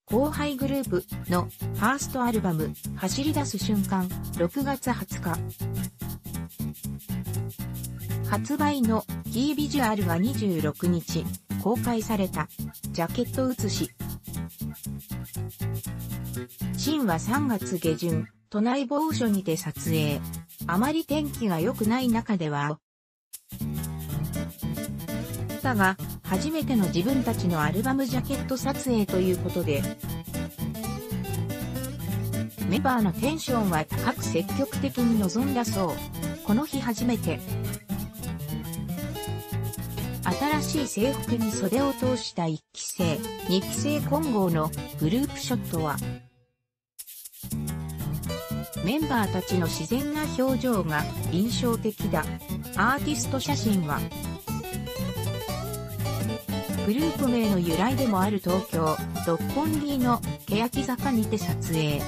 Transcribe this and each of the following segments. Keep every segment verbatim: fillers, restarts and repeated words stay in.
後輩グループのファーストアルバム走り出す瞬間ろくがつはつか。発売のキービジュアルがにじゅうろくにち公開されたジャケット写し。シンはさんがつげじゅん、都内某所にて撮影。あまり天気が良くない中では。だが、初めての自分たちのアルバムジャケット撮影ということで、メンバーのテンションは高く積極的に臨んだそう。この日初めて、新しい制服に袖を通したいっきせい、にきせい混合のグループショットは、メンバーたちの自然な表情が印象的だ。アーティスト写真は、グループ名の由来でもある東京、六本木の欅坂にて撮影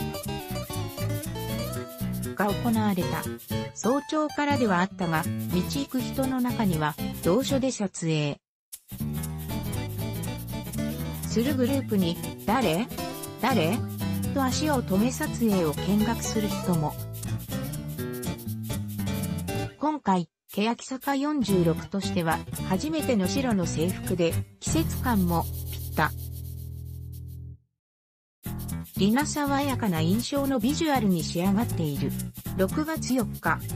が行われた。早朝からではあったが、道行く人の中には同所で撮影するグループに、誰?誰?と足を止め撮影を見学する人も。今回、欅坂よんじゅうろくとしては初めての白の制服で季節感もぴった。りな爽やかな印象のビジュアルに仕上がっている。ろくがつよっか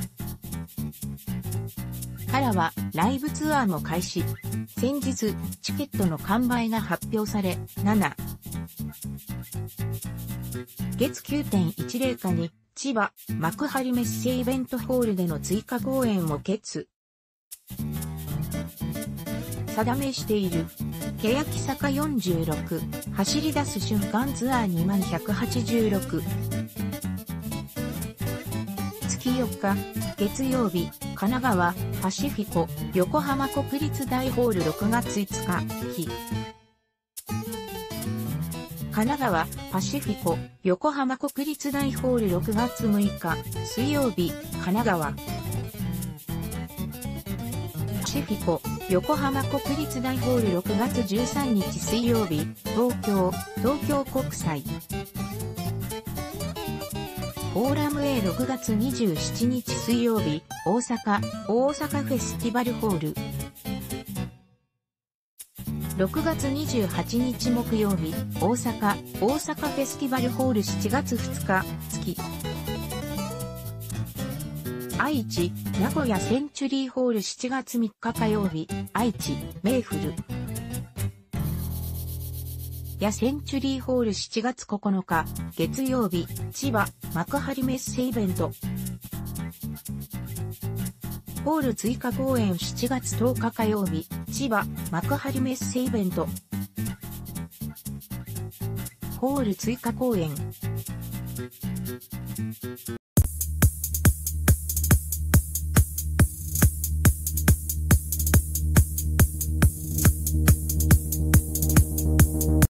からはライブツアーも開始。先日チケットの完売が発表され、しちがつ きゅうてんいちぜろ 日に千葉幕張メッセイベントホールでの追加公演を決定めしている。欅坂よんじゅうろく走り出す瞬間ツアーにまんひゃくはちじゅうろく。つきよっか月曜日、神奈川パシフィコ横浜国立大ホールろくがついつか日。神奈川パシフィコ横浜国立大ホールろくがつむいか水曜日、神奈川パシフィコ横浜国立大ホールろくがつじゅうさんにち水曜日、東京東京国際フォーラム A ろくがつにじゅうしちにち水曜日、大阪大阪フェスティバルホールろくがつにじゅうはちにち木曜日、大阪、大阪フェスティバルホールしちがつふつか、月。愛知、名古屋センチュリーホールしちがつみっか火曜日、愛知、メイフル。やセンチュリーホールしちがつここのか、月曜日、千葉、幕張メッセイベント。ホール追加公演しちがつとおか火曜日、千葉、幕張メッセイベント。ホール追加公演。